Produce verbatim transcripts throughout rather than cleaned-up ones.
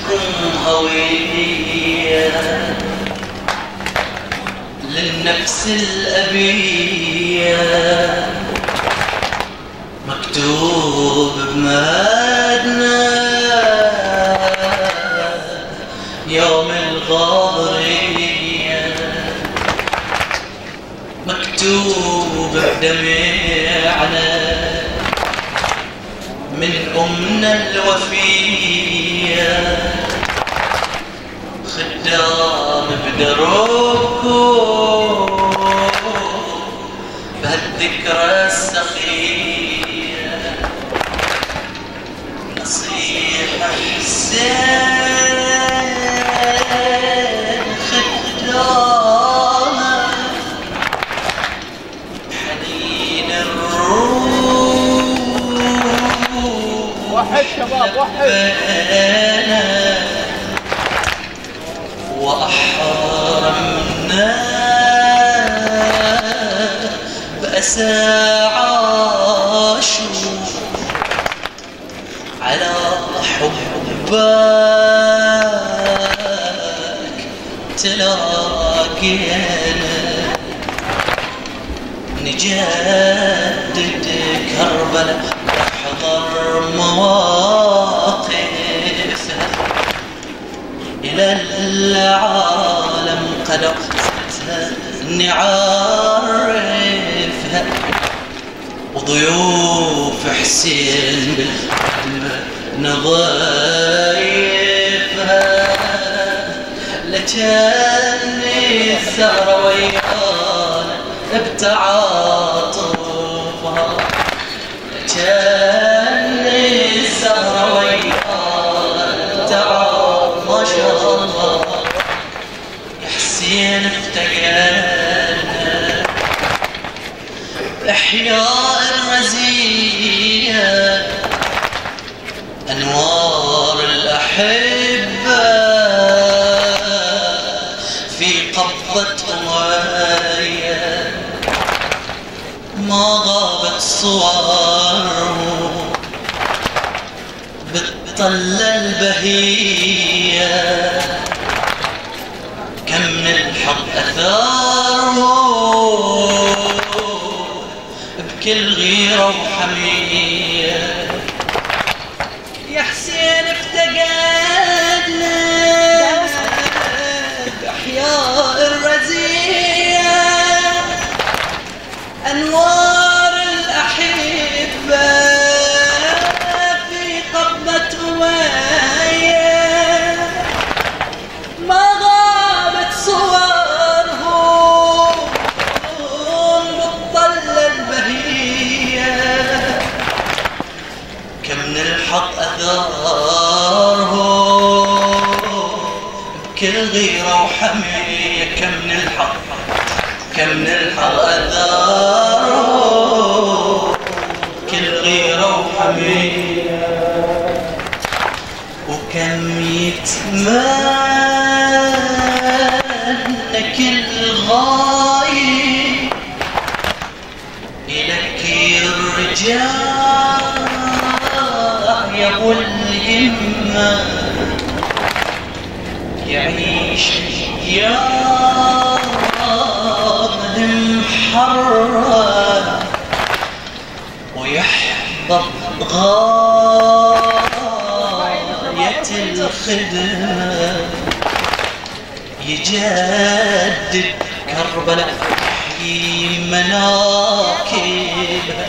صدركم هوية للنفس الأبية، مكتوب بمدنا يوم الغارية، مكتوب بدمعنا من أمنا الوفية، خدام بدربكم بهالذكرى السخية، نصيحة حسين خدامة حنين الروح، وحد شباب وحد، وأحرمنا بأسى عاشوا على حبك تلاقينا، نجدد كربلاء نحضر مواقفها إلى العالم قد نعرفها، وضيوف حسين نضيفها، لجني الثغرة ويانا بتعاطفها، لجني الثغرة ويانا بتعاطفها، ما شاء الله يا حسين افتقدنا إحياء الرزية، أنوار الأحبة في قبضة أمية، ما غابت صورهم بالطلة البهية، كم من الحق أثاره بكل غيرة وحمية، يا حسين افتقدنا بأحياء الرزية، أنوار الأحبة في قبضة أمية، ما غابت صورهم بالطلة البهية، كم من الحق أثارهم بكل غيرة وحمية، كم من الحق كم من الحق أثارهم بكل غيرة وحمية، وكم يتمنى كل غايب إلك الرجال يا ابو الهمة، يعيش يا محرر ويحضر غاية الخدمة، يجدد كربلاء يحيي مناكبها،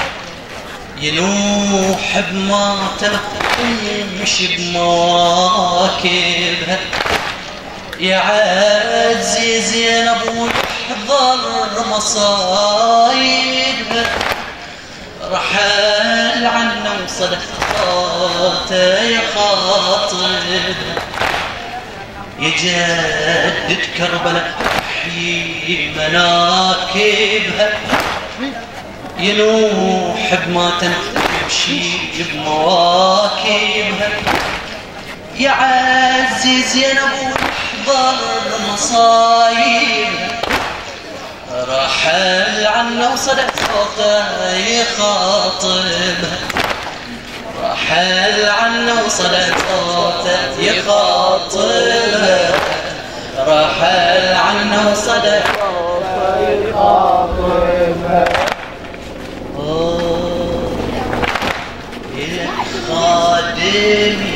ينوح بماتم يمشي بمواكبها، يا عزي زينب ويحضر مصايبها، رحل عنا وصل خاطه يخاطبها، يجدد كربلاء يحيي مناكبها، ينوح بماتم يمشي بمواكبها، يا عزي زينب ويحضر مصايبها، رحل عنا وصدق صوته يخاطبها، رحل عنا وصدق صوته يخاطبها، فاطمة رحل عنا وصدى خادمي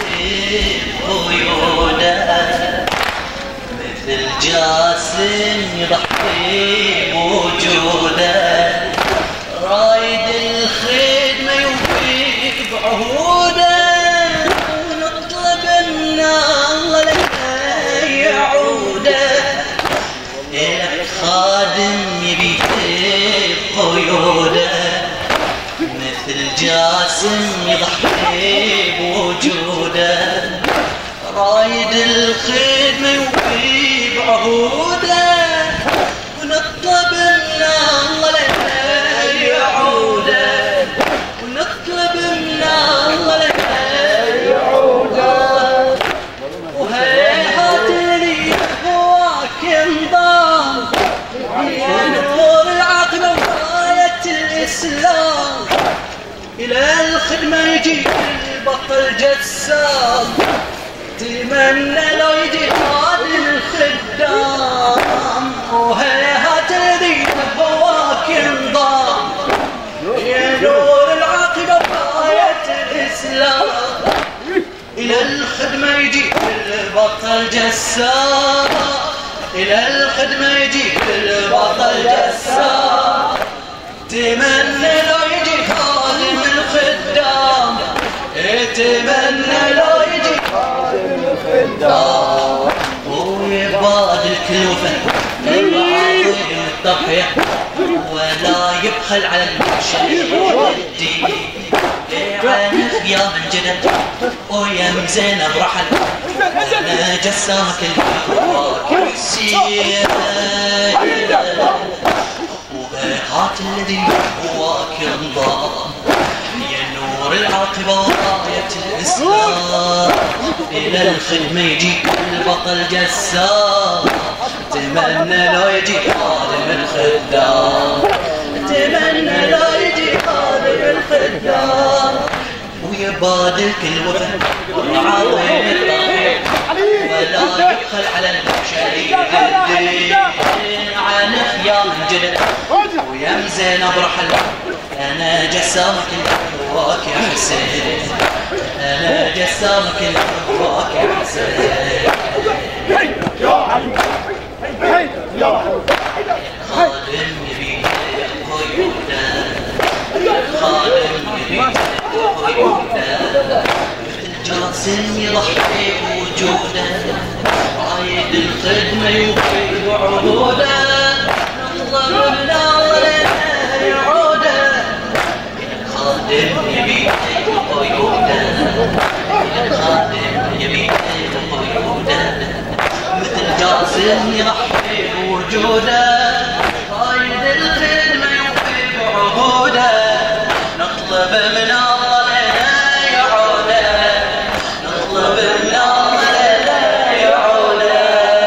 خيوله مثل جاسم يضحي بوجوده رايد الخدمة يوفي بعهوده ونطلب من الله لنا يعوده إلك خادم يبي بقيوده مثل جاسم يضحي بوجوده رايد الخدمة يوفي بعهوده ونطلب من الله لنا يعوده ونطلب من الله لنا يعوده وهيهات لي هواك انضام يا نور العاقبة وراية الإسلام إلى الخدمة يجي البطل جسام تمنى لو يجي خادم الخدام وهيهات الذي هواك ينضام يا نور العاقبة براية الإسلام إلى الخدمة يجي البطل جسام إلى الخدمة يجي البطل جسام تمنى لو يجي خادم الخدام تمنى لو يجي خادم الخدام ويبادل كلوفه بعظيم الضحية ولا يبخل على المشهدين عنف يا من جدد ويا من زينب رحل انا جسامك الهواك حسين وهات الذي هواك انضام يا نور العاقبة وراية الإسلام إلى الخدمة يجيك البطل جسام تمنى لو يجي خادم الخدام تمنى لو يجي خادم الخدام ويبادل كل وفد وعاوين الطريق ولا يبخل على المشاريع الدين عنف يا من جدد ويا من زينب رحل انا جسامك الهواك يا حسين انا جسامك الهواك يا حسين خادم يبيك قيوده خادم يبيك قيوده جاسم يضحي بوجوده عايد الخدمة يوفي بعهوده نطلب من الله لنا يعوده خادم يبيك قيوده خادم يبيك قيوده مثل جاسم يضحي بوجوده عايد الخدمة يوفي بعهوده نطلب من الله لنا يعوده نطلب من الله لنا يعوده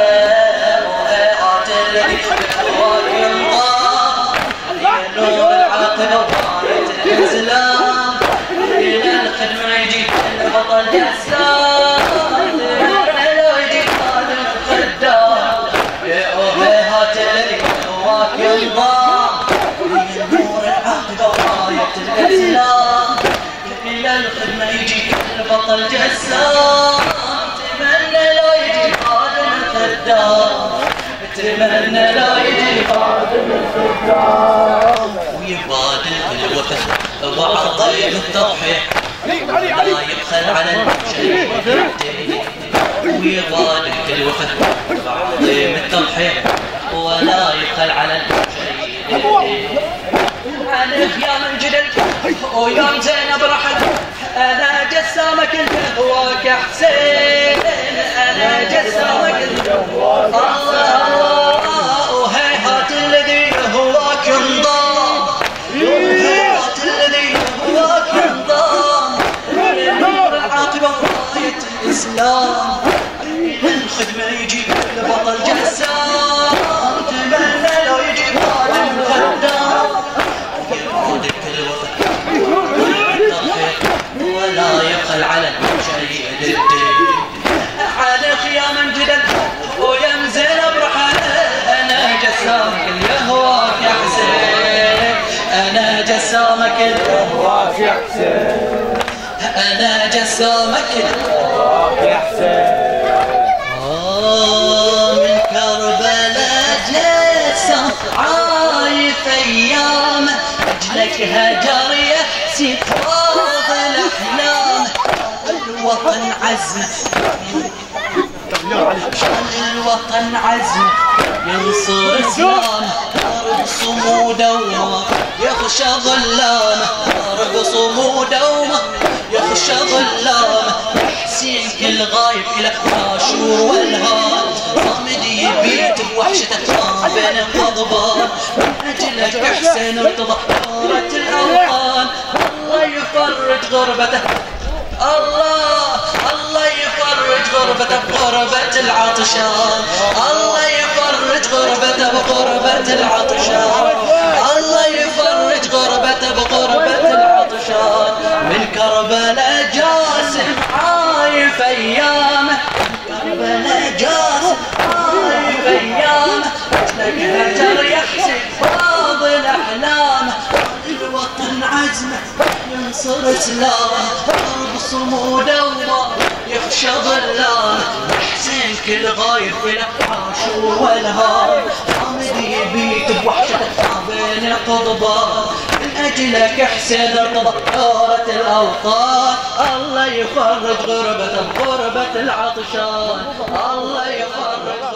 وهات الذي هواك ينضام يا نور العاقبة وراية الإسلام إلى الخدمة يجيك البطل جسام تمنى لو يجيك خادم الخدام يا وهات الذي هواك ينضام يا نور العاقبة وراية الإسلام إلى الخدمة يجيك البطل جسام تمنى لو يجي خادم الخدام تمنى لو يجي خادم الخدام ويبادل بالوفا وعظيم التضحية ولا يبخل على المشهدين ويبادل بالوفا وعظيم التضحية ولا يبخل على المشهدين عنف يا من جدل ويوم زينب رحل انا جسامك الهواك يا حسين انا جسامك الهواك الله الله وهيهات الذي هواك انضام وهيهات الذي هواك انضام نور العاقبة وراية الإسلام الخدمة يجيب البطل جسام تمنى لو يجيب خادم الخدام يرود كل وفا ولا يبخل على شيء الدين أجسامك يا حسين. آه من كربلاء جسام عايف أيامه أجلك هجر يا حسين فاضل أحلامه. الوطن عزمه الوطن عزمه ينصر اسلامه أرض صموده وما يخشى ظلامه أرض صموده وما يخشى ظلامه. حسين كل غايب إلى عاشور والهام صامد يبيت بوحشته ما بين الغضبان. من أجلك حسين ارتضى ثورة الأوطان. الله يفرج غربته الله الله يفرج غربته بغربة العطشان. الله يفرج غربته بغربة العطشان. الله يفرج غربته بغربة العطشان. من كربلاء جاسم عايف أيامه كربلاء جاسم عايف أيامه أجلك هجر يا حسين فاضل أحلامه. الوطن عزمه ينصر اسلامه أرض صموده وما يخشى ظلامه. حسين كل غايب إلى عاشور والهام حامد يبيت بوحشته ما بين القضبان. من أجلك حسين ارتضى ثورة الأوطان. الله يفرج غربته بغربة العطشان. الله يفرج